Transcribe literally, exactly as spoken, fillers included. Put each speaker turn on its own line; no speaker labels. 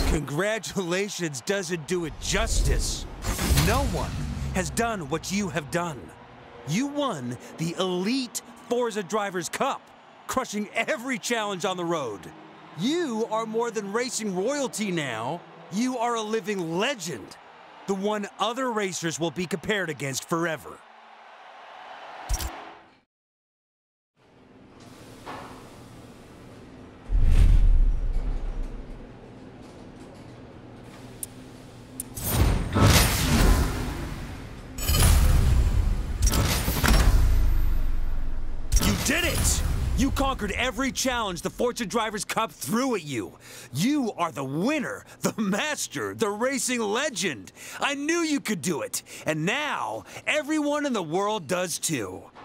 Congratulations doesn't do it justice. No one has done what you have done. You won the Elite Forza Drivers Cup, crushing every challenge on the road. You are more than racing royalty now. You are a living legend, the one other racers will be compared against forever. You did it! You conquered every challenge the Forza Drivers Cup threw at you. You are the winner, the master, the racing legend. I knew you could do it. And now, everyone in the world does too.